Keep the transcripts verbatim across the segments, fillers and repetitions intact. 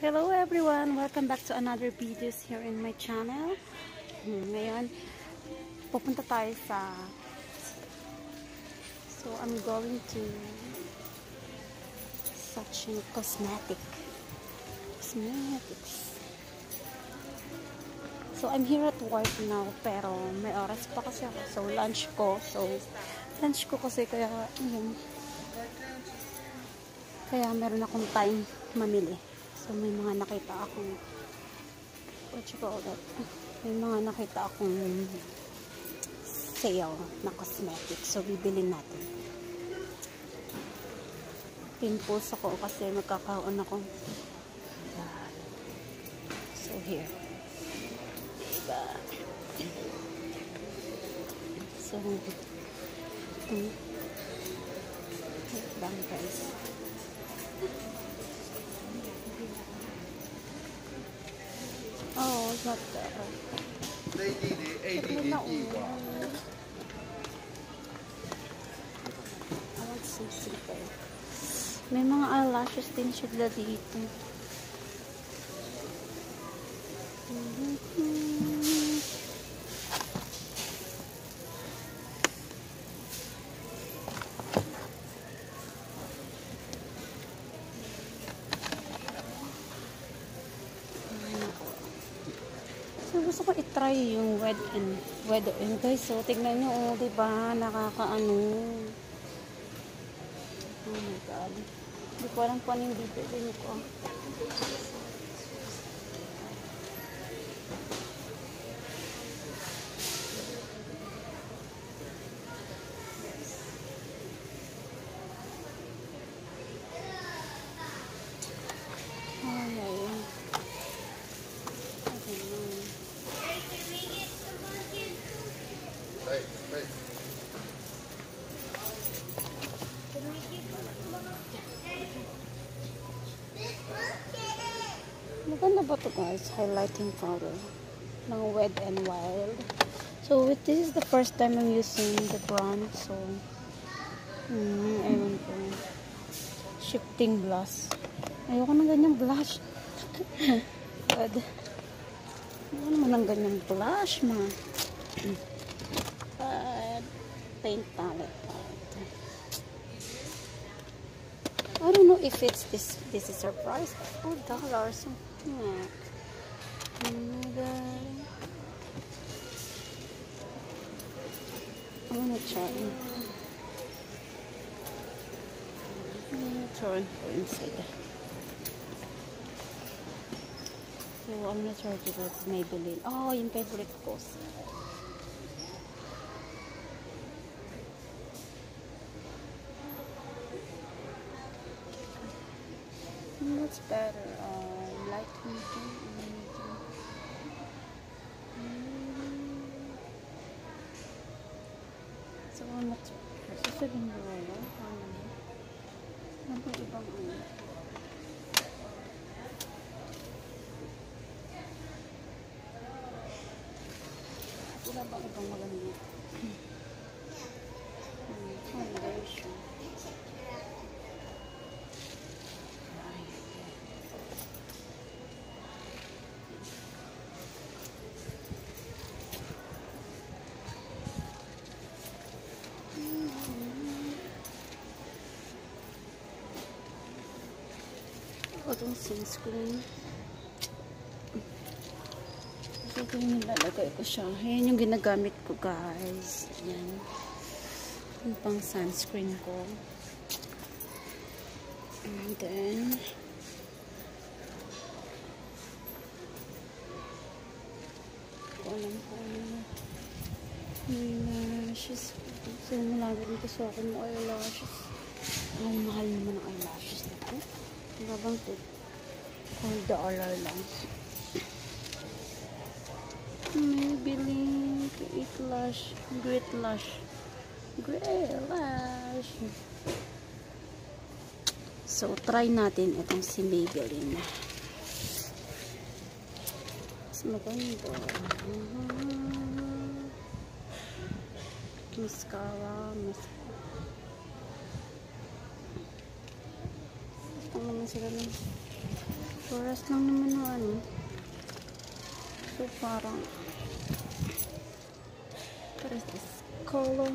Hello everyone! Welcome back to another videos here in my channel. Hmm, ngayon, pupunta tayo sa... So, I'm going to such a cosmetic. Cosmetics. So, I'm here at work now, pero may oras pa kasi ako. So, lunch ko. So, lunch ko kasi kaya, yun. Kaya meron akong time mamili. So, may mga nakita akong what you call that? May mga nakita akong sale na cosmetics. So, bibili natin. Pimples ako kasi magkakaon ako. So, here. Diba? So, ito. Wait lang guys. Oh, it's not there. A D D, A D D, E Y. I want some simple. May mga eyelashes din sila dito. So, gusto ko i-try yung Wet and Wet and guys, so tignan nyo, oh, diba, nakakaano. Oh my god. Hindi ko alam kung ano yung bibili ko. Ay, ay, ay. Hey, hey. Maganda ba ito guys? Highlighting powder ng Wet and Wild. So this is the first time I'm using the brand. So hmm, ewan ko. Shifting blush. Ayoko ng ganyang blush. God. Ayoko naman ng ganyang blush ma. Uh, paint palette. I don't know if it's this. This is our price. Four dollars. Yeah. Oh my god. I wanna try. I'm gonna try and go inside. So I'm gonna try to go to Maybelline. Oh, yung favorite ko. What's better? Uh, light medium or medium? Mm. So, ano ito? Sasabihin mo wala? Ano? Ano ba ibang ano? Wala ba ibang maganda? Hmm. Foundation. Itong sunscreen. So, ito yung nilalagay ko siya. Ayan yung ginagamit ko, guys. Ayan. Yung pang sunscreen ko. And then, ko alam ko ano. Eyelashes. So, malagay ko sa akin ng eyelashes. Ay, mahal naman ang eyelashes nito. Labang to. one dollar lang. Maybelline Great Lash. Great Lash. Great Lash. So, try natin itong si Maybelline. Mas maganda. Mascara. Mascara. Gusto naman sila ng Oras lang naman na ano. So parang what is this color?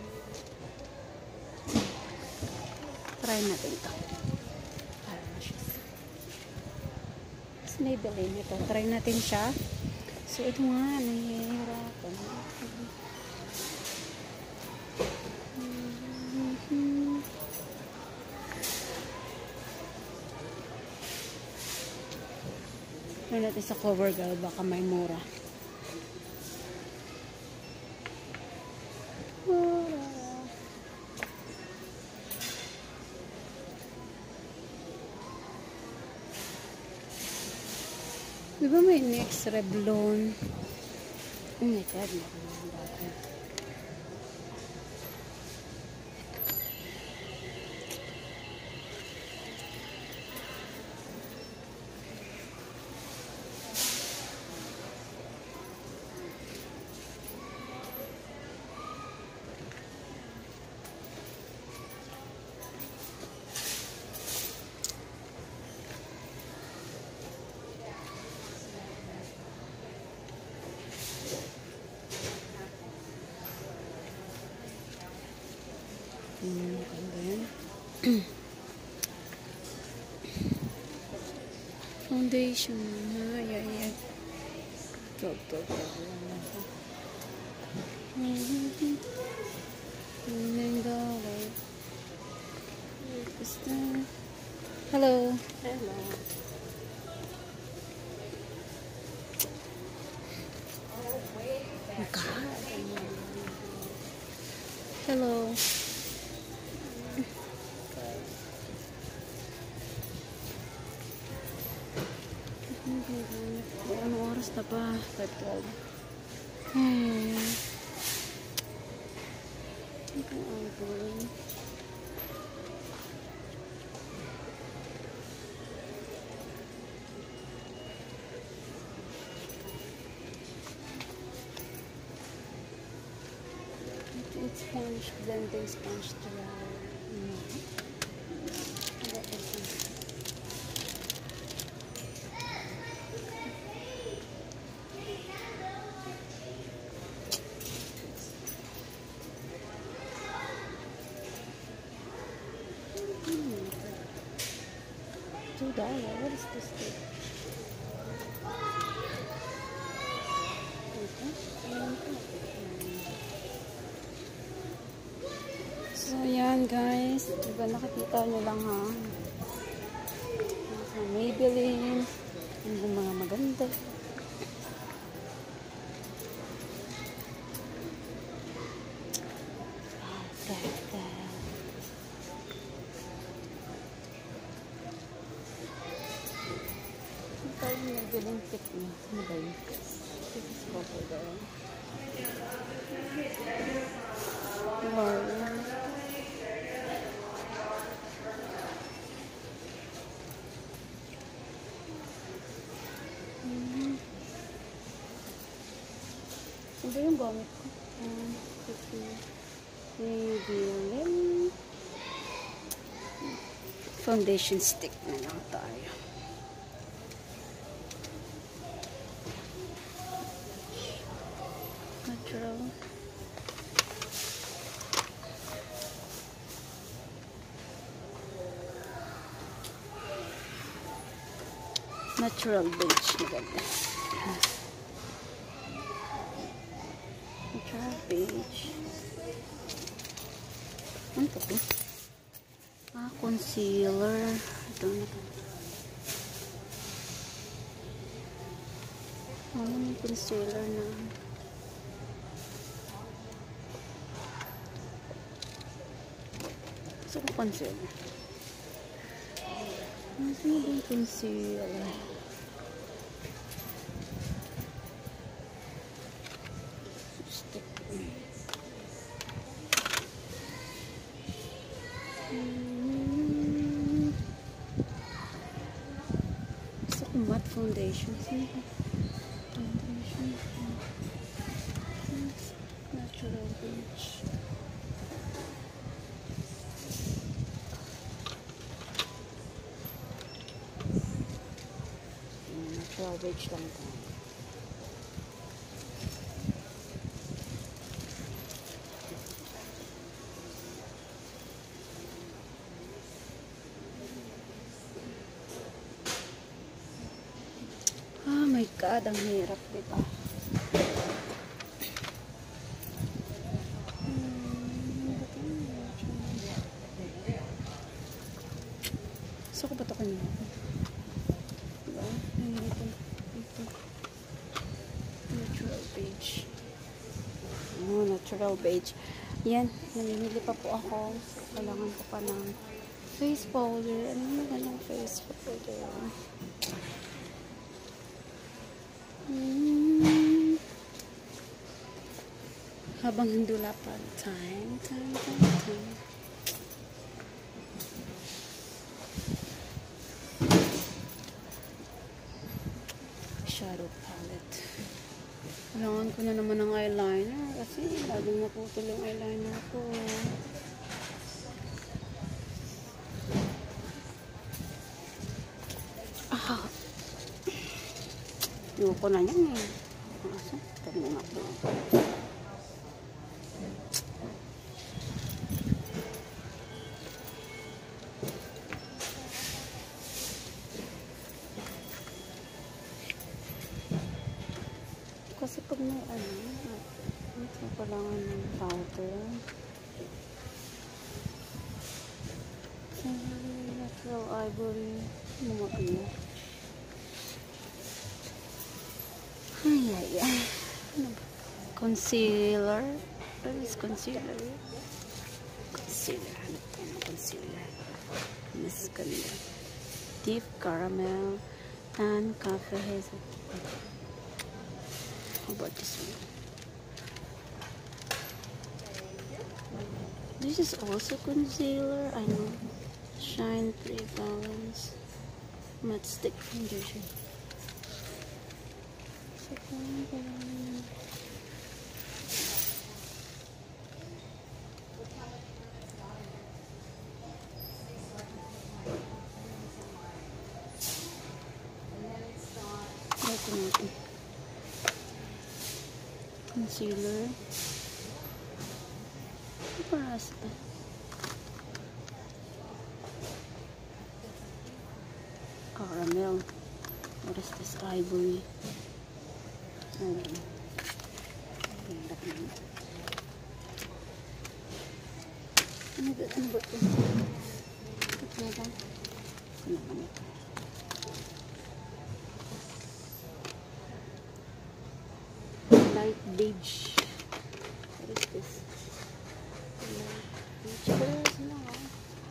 Try natin ito. Mas Maybelline ito. Try natin siya. So ito nga, nahihirapan. Try natin sa CoverGirl, baka may mura. Diba may next Revlon? Oh my God, nakakalaban. Hmm, ganda yan. Foundation. Ay, ay, ay. Go, go, go. Hello. Hello. Oh, God. Hello. Ano oras na ba? twelve. Hmm. Ito ang gawin. It's Spanish, blending Spanish to no. What is this? Two dollar. What is this thing? So yan guys, diba nakikita nyo lang ha? Sa Maybelline, yung mga maganda. Ito yung Maybelline pick niya. Ano ba yun? This is CoverGirl. Wow. Mm-hmm. Ito yung gamit ko. Um, Maybelline foundation stick na lang tayo. Natural. Natural beige. Maganda. Natural beige. Ano ito po? Ah, concealer. Ito na ito. Ano yung concealer na? Gusto ko concealer. Ano yung concealer? Stick. Hmm. Gusto ko matte foundation. Foundation. Natural beige. natural beige lang ito. Oh my God, ang hirap, diba? Gusto ko ba ito kanina? Diba? Ito. Ito. Natural beige. Oh, natural beige. Yan. Namimili pa po ako. Kailangan ko pa ng face powder. Ano yung ganang face powder? Hmm. Habang hindula pa. Time, time, time, time. Shadow palette. Kailangan ko na naman ng eyeliner kasi laging naputol yung eyeliner ko. Ah! Ayoko na yan eh. Asa? Ito na po. Kasi pag may ano, ito kailangan ng powder. Natural ivory. Mga ano. Ay, ay, ay. Ano ba? Concealer. What is concealer? Concealer. Ano pa yung concealer? Miss Ganda. Deep caramel and coffee hazel. How about this one? This is also concealer. I know. Shine three balance matte stick foundation. So, um, ito natin. Concealer. Ano para sa ito? Caramel. What is this? Ivory. Ano ba? Hirap naman. Ano ba? Ano ba ito? Ito na ba? Ano naman ito? Light beige. What is this? Light beige. Colors na nga.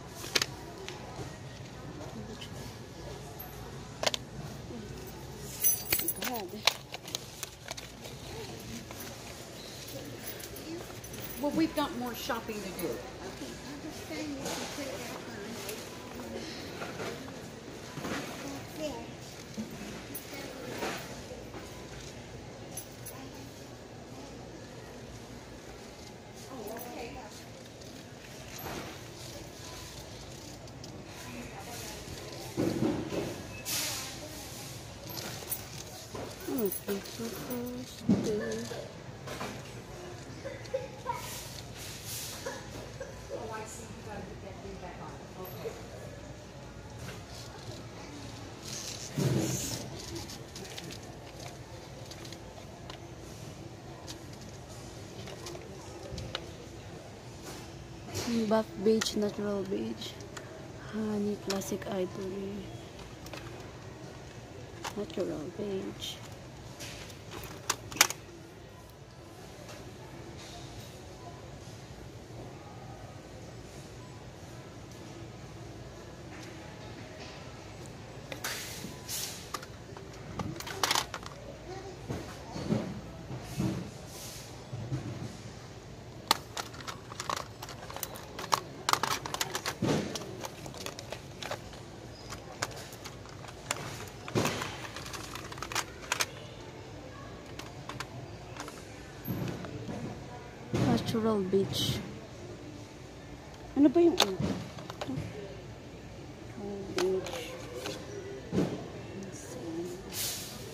God. Well, we've got more shopping to do. Okay, understand you can put it out on. There. Okay, so first, uh, buff beige, natural beige, honey, classic ivory, natural beige. Natural beige. Ano ba yung ano? Natural beige.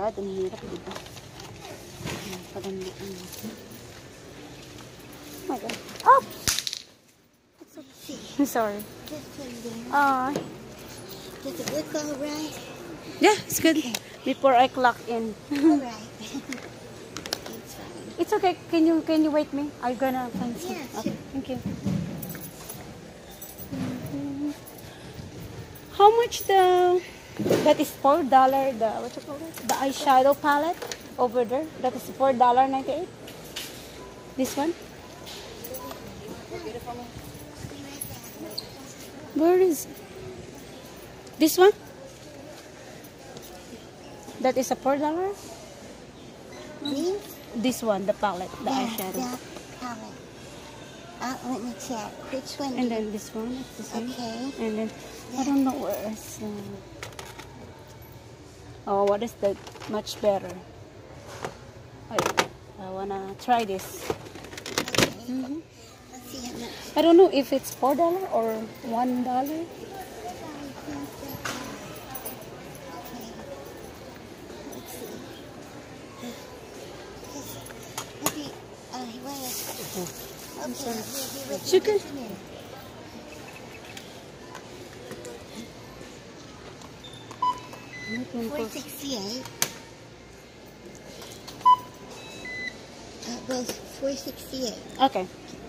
God, ang hirap, diba? Ayan, parang na, ano. Oh my God. Oh! It's okay. I'm sorry. Just put it in. Ah, Does it look all right? yeah, it's good. Before I clock in. All right. It's fine. It's okay. Can you can you wait me? I'm gonna find some. Yeah, Okay, sure. thank you. How much the? That is four dollar. The what you call it? The eyeshadow palette over there. That is four dollar ninety eight. This one. Where is it? This one? That is a four dollar. These? This one, the palette, the Yeah, eyeshadow, the palette. Uh, let me check. Which one? and then this one, it's the same. Okay. And then I don't know where is. Uh, oh, what is that? Much better. I, I wanna try this. Okay. Mhm. Let's see how much. I don't know if it's four dollar or one dollar. Okay. Let's see. Maybe, uh, wait. Okay, sorry. we'll be with you Sugar. in just a minute. four sixty-eight. Uh, both four sixty-eight. Okay.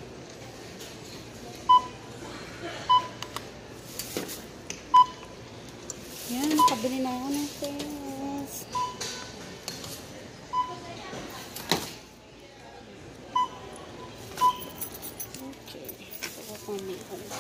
Yan, nakabili na ako ng things. Okay. So, what one may I do?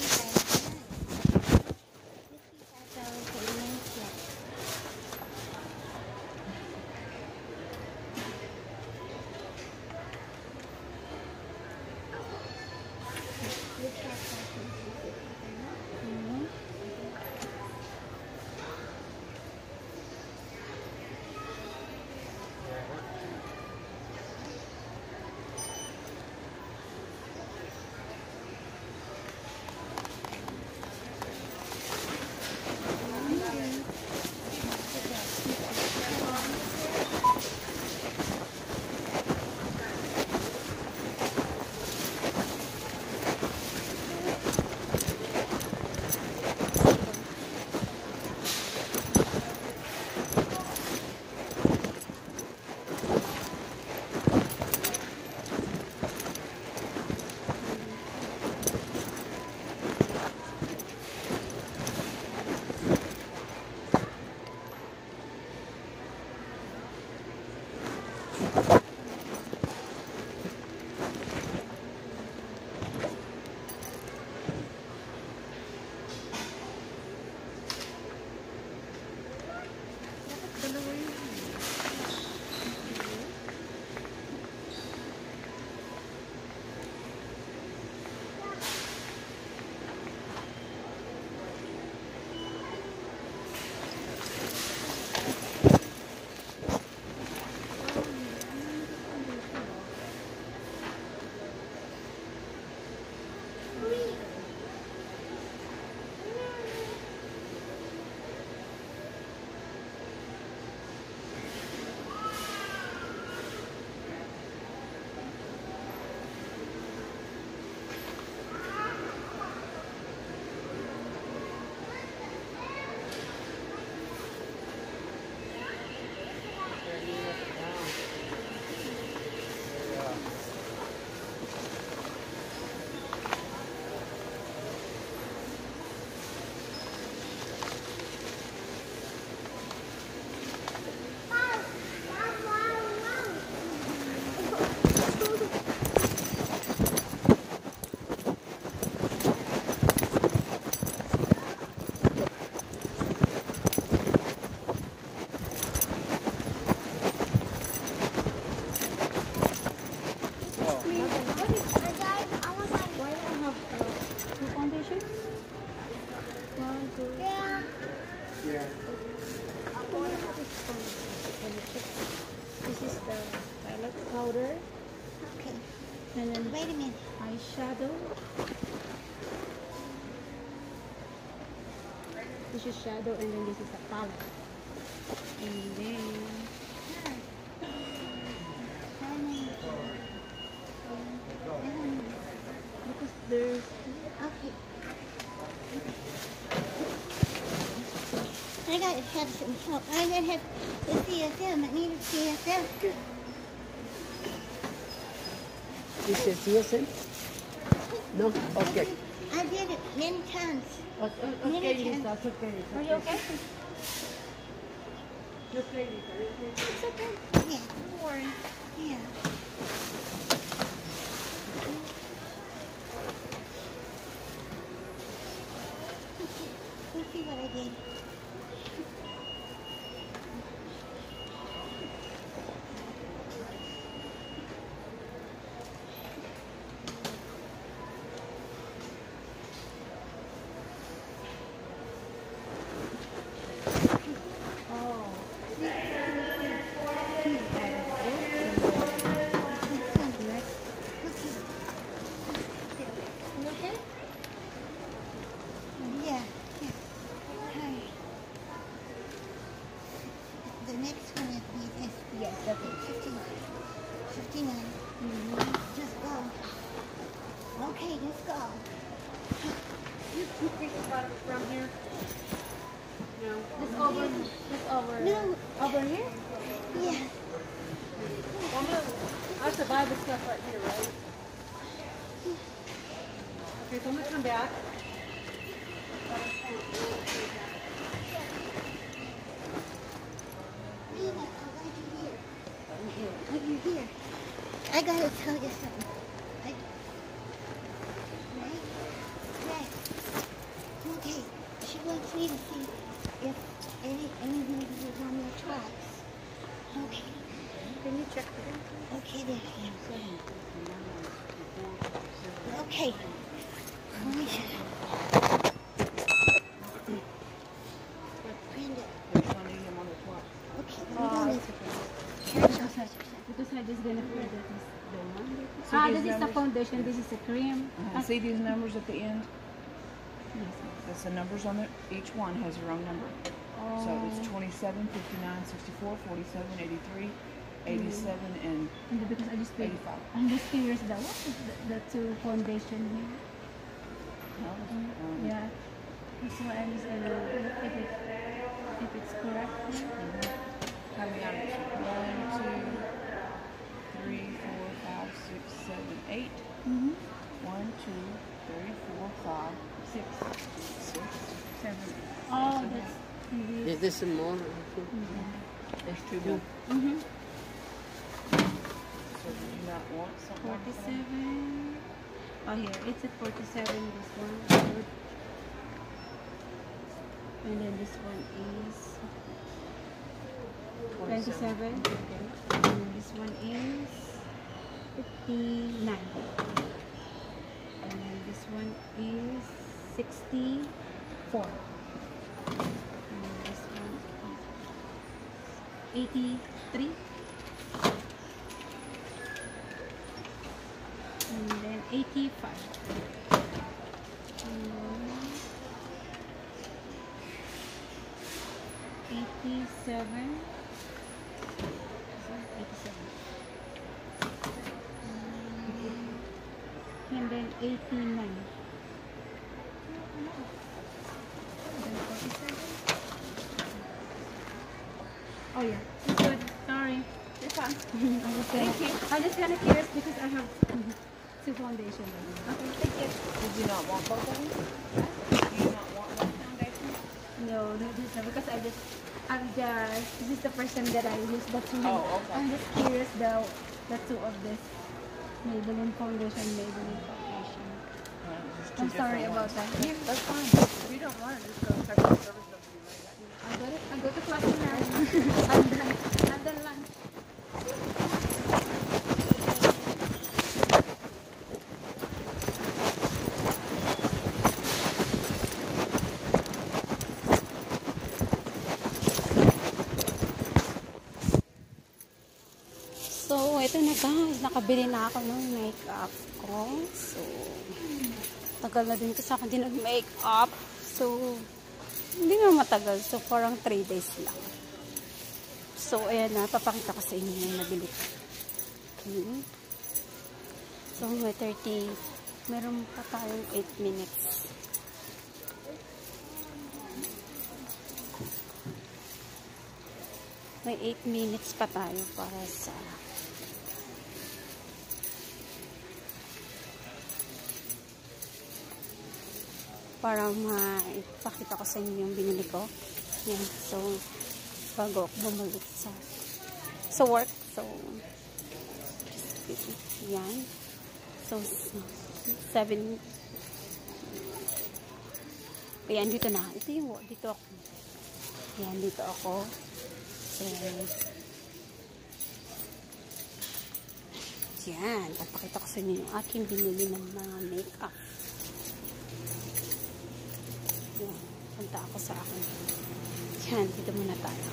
This is the palette powder. Okay. And then Wait a minute. eyeshadow. This is shadow and then this is the palette. And then, because there's, Okay. I gotta have some help. I gotta have the C S M. I need a C S M. This is C S M? No? Okay. I did it many times. Okay, Many okay, times. Lisa, it's okay. It's are you okay. okay? It's okay, Lisa, it's okay. It's okay. Yeah. Don't worry. Yeah. Let's see what I did. Yeah, yeah. Hi. The next one is be this. Yes, that's it. fifty-nine. fifty-nine. Just go. Okay, let's go. You, you think about it from here? No. This over, this over, No. over here? Yeah. Well, no. I have to buy the stuff right here, right? Okay, so I'm gonna come back. Nina, I'm glad you're here. Glad you're here. I gotta tell you something. I, right? Right. Okay. She wants me to see if any anything was on your tracks. Okay. Can you check it? Okay, there I am. Okay. Let me check. Brenda. Okay, let me go this. Church of such Because I just gonna put that is the one. So Ah, these this is the numbers- foundation. This is the cream. Uh-huh. See these numbers at the end? Yes. That's the numbers on it. Each one has their own number. So it's twenty-seven, fifty-nine, sixty-four, forty-seven, eighty-three, eighty-seven, and And because I just put, eighty-five. I'm just curious that what is the, the two foundation here? No, um, Yeah. That's why I'm just gonna look if it if it's correct. How many items? One, two, three, four, five, six, seven, eight. Mm-hmm. One, two, three, four, five, Six, six. seven. Oh, that's Is this. this a more? There's two more. Mm-hmm. So do you not want something like that? Forty-seven. Oh, here it's at forty-seven. This one, and then this one is twenty-seven. And then this one is fifty-nine. And then this one is sixty-four. And then this one is eighty-three. And then eighty-five. And then eighty-seven. eighty-seven. And then eighty-nine. Then forty-seven. Oh yeah, it's good. Sorry. It's fine. I'm just gonna, Thank you. I'm just kind of curious because I have two foundation. Okay, thank you. Did you not want both of them? Do you not want one foundation? No, no, this is because I just, I'm just, this is the first time that I use the two. Oh, okay. I'm just curious the, the two of this Maybelline foundation, Maybelline foundation. No, there's two I'm sorry different about ones. that. Yeah, that's fine. If you don't want it, just go to customer service. They'll be right back. I go to, I go to class now. I'm done, I'm done lunch. So, ito na guys. Nakabili na ako ng makeup ko. So, tagal na din kasi ako din nag-makeup. So, hindi na matagal. So, parang three days lang. So, ayan na. Papakita ko sa inyo yung nabili ko. Okay. So, may thirty. Meron pa tayong eight minutes. May eight minutes pa tayo para sa para maipakita ko sa inyo yung binili ko. Yan. So, bago ako bumalik sa sa work. So, yan. So, seven. Ayan, dito na. Ito yung, dito ako. Ayan, dito ako. So, yan. Papakita ko sa inyo yung aking binili ng mga make-up. Yan. Punta ako sa akin. Yan, dito muna tayo.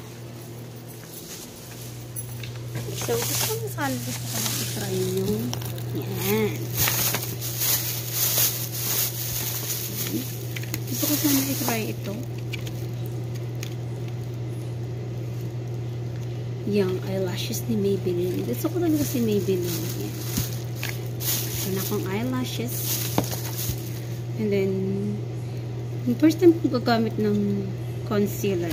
So, gusto ko sana gusto ko makitry yung yan. Gusto ko sana i-try ito. Yung eyelashes ni Maybelline. Gusto ko talaga si Maybelline. Yan. Meron akong eyelashes. And then, yung first time kong gagamit ng concealer.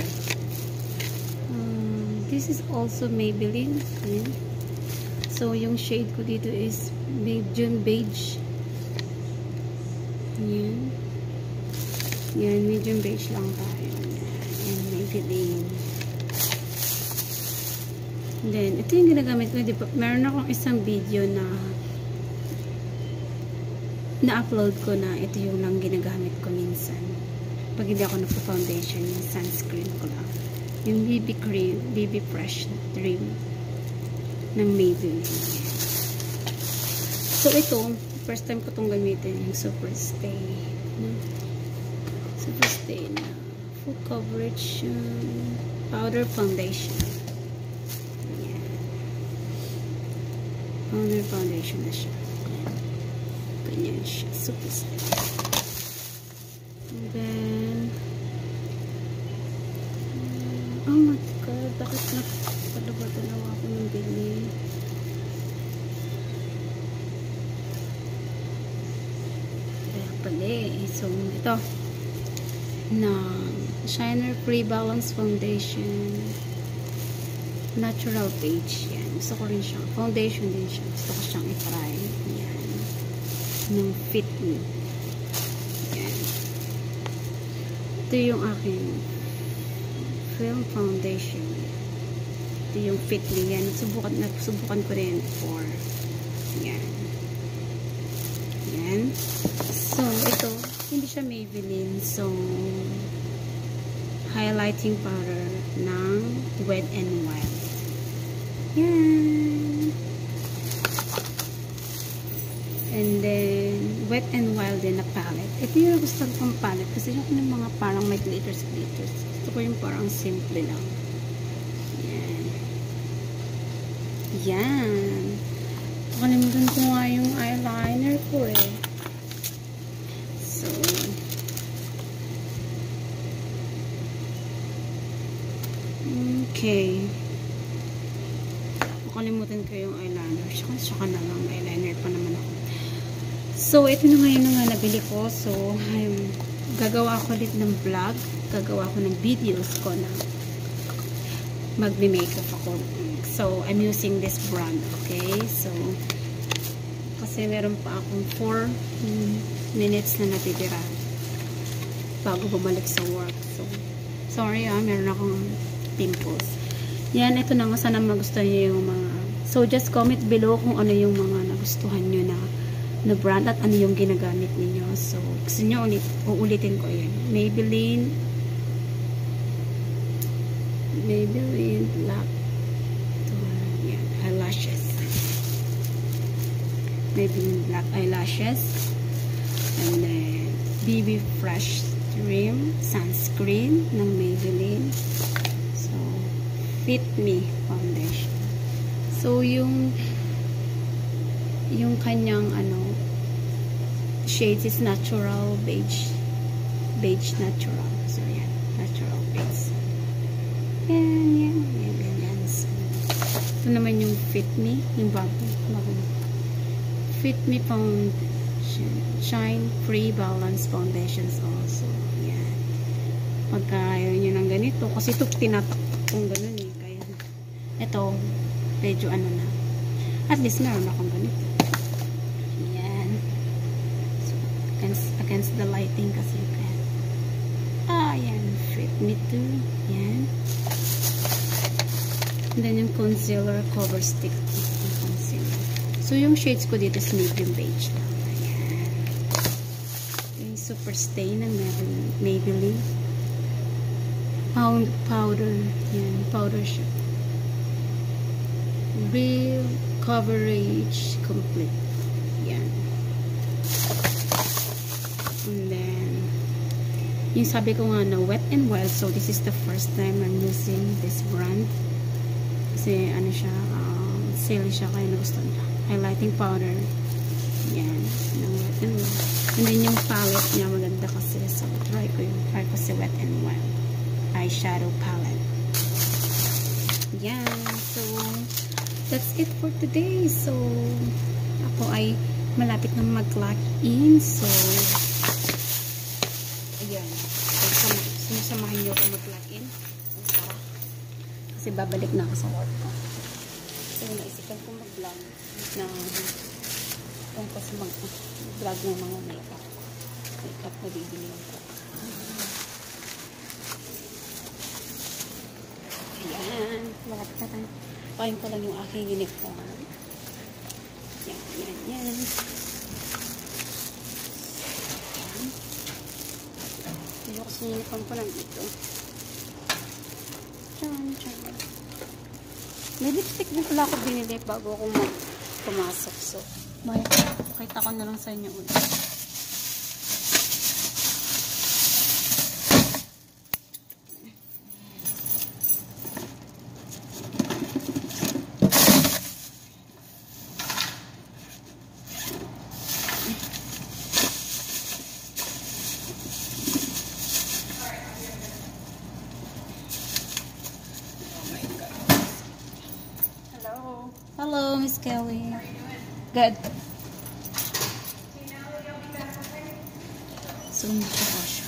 Um, this is also Maybelline. Yan. So, yung shade ko dito is medium beige. Yan. Yan, medium beige lang tayo. And Maybelline. Then, ito yung ginagamit ko. Diba? Meron akong isang video na na-upload ko na ito yung lang ginagamit ko minsan. Pag hindi ako nagpa-foundation, yung sunscreen ko lang. Yung B B cream, B B Fresh Dream ng Maybelline. So, ito, first time ko itong gamitin, yung Super Stay. No? Super Stay na full coverage um, powder foundation. Powder foundation na siya. Ganyan siya. Super Stay. And then, oh my God, bakit nakapalabot-alawa ako ng bili? Kaya pala eh. So, ito. Na Shiner Free Balance Foundation. Natural Beige. Yan. Gusto ko rin siya. Foundation din siya. Gusto ko siyang i-try. Yan. Ng Fit Me. Yan. Ito yung aking film foundation. Ito yung Fit Me. Yan. Subukan, subukan ko rin for yan. Yan. So, ito. Hindi siya Maybelline. So, highlighting powder ng Wet n Wild. Yan. And then, Wet n Wild din na palette. Ito yung gusto kong palette. Kasi yung mga parang may glitters, glitters. Gusto ko yung parang simple lang. Yan. Yan. Nakalimutan ko nga yung eyeliner ko eh. So, okay. Nakalimutan ko yung eyeliner. Saka, saka na lang. Eyeliner pa naman ako. So, ito na ngayon nga nabili ko. So, um, gagawa ako ulit ng vlog. Gagawa ako ng videos ko na magme-makeup ako. So, I'm using this brand. Okay? So, kasi meron pa akong four minutes na natitira bago bumalik sa work. So, sorry ah. Meron akong pimples. Yan, ito na nga. Sana magustuhan nyo yung mga... So, just comment below kung ano yung mga nagustuhan nyo na, na brand at ano yung ginagamit ninyo. So, gusto nyo ulit, uulitin ko yun. Maybelline Maybelline Black ito, yan, eyelashes. Maybelline Black eyelashes. And then, B B Fresh Dream Sunscreen ng Maybelline. Fit Me foundation. So, yung yung kanyang ano shades is natural beige. Beige natural. So, yan. Natural beige. Yan, yan, yan, yan, yan. So, ito naman yung Fit Me, yung bago, bago. Fit Me Foundation, Shine Free Balance Foundations also. Yan. Pagka ayaw nyo ng ganito, kasi ito tinataktak kong ganun eh. Kaya, ito, medyo ano na. At least meron akong ganito. Yan. So, against, against the lighting kasi kaya. Ah, yan. Fit Me too. Yan. And then yung concealer cover stick. Yung concealer. So, yung shades ko dito is medium beige lang. Ayan. Yung super stain ng Maybelline. Pound powder. Yan. Powder siya. Real coverage complete. Yan. And then, yung sabi ko nga na Wet n Wild. So, this is the first time I'm using this brand. Kasi, ano siya, um, sale siya kaya nagustuhan niya. Highlighting powder. Yan. Ng Wet n Wild. And then, yung palette niya maganda kasi. So, try ko yung, try ko si Wet n Wild. Eyeshadow palette. Yan. So, that's it for today. So, ako ay malapit na mag-clock in. So, ayan. So, sinasamahan niyo ako mag-clock in. Kasi babalik na ako sa work ko. So, naisipan ko mag-vlog na tungkol sa mag-vlog ng mga makeup. Makeup na bibili ko. Ayan. Malapit na tayo. Pahin ko lang yung aking uniform. Yan, yan, yan. Yan. Yung kasi uniform ko lang dito. Chan, chan. May lipstick din pala ako binili bago ako pumasok. So, may pakita ko na lang sa inyo ulit. Hello, Miss Kelly. How are you doing? Good. So, nito po siya.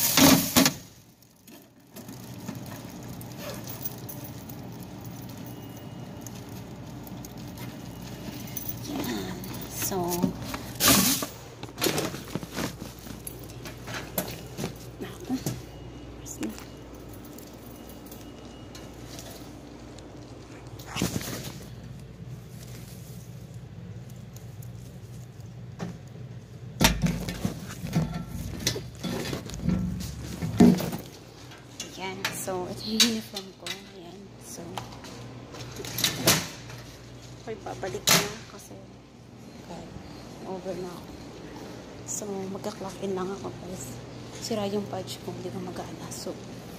Yan. So, naku. Ayan. So, ito yung uniform ko. Ayan. So, ako'y babalik na kasi okay, over na ako. So, magka-clock in lang ako guys. Sira yung patch ko. Hindi ko mag-aala. So,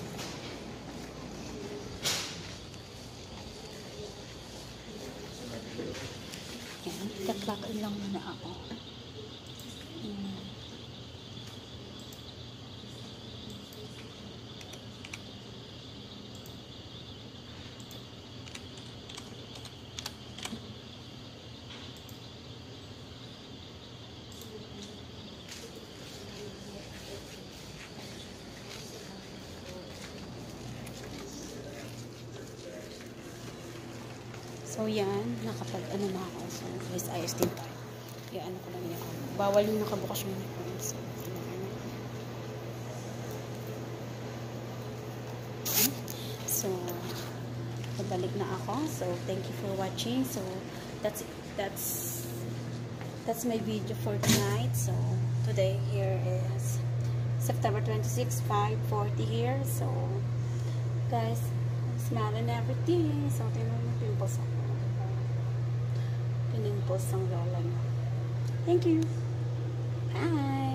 ayan. Magka-clock in lang muna ako. Ayan. So, yan. Nakapag, ano na ako. So, guys, ayos din tayo. Yan, ano ko lang yan. Bawal yung nakabukas yung uniform. So, so, pabalik na ako. So, thank you for watching. So, that's, that's, that's my video for tonight. So, today here is September twenty-sixth, five forty here. So, guys, smile and everything. So, tinan mo pimples ako. Pinimples ang lola niya. Thank you. Bye.